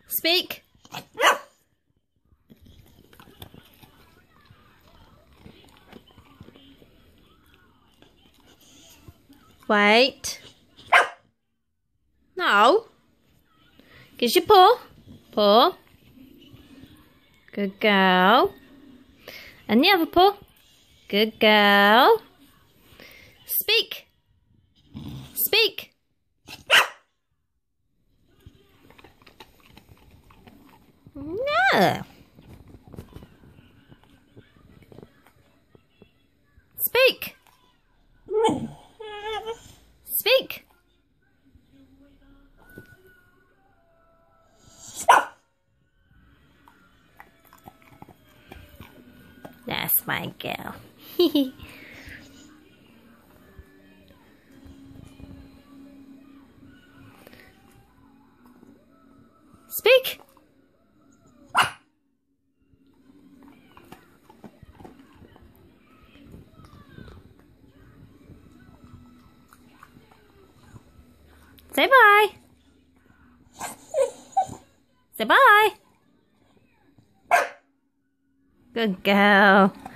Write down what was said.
Speak. Wait. No. Gives your paw. Paw. Good girl. And the other paw. Good girl. Speak. Speak. No. Speak. Speak. That's my girl. Speak. Say bye. Say bye. Good girl.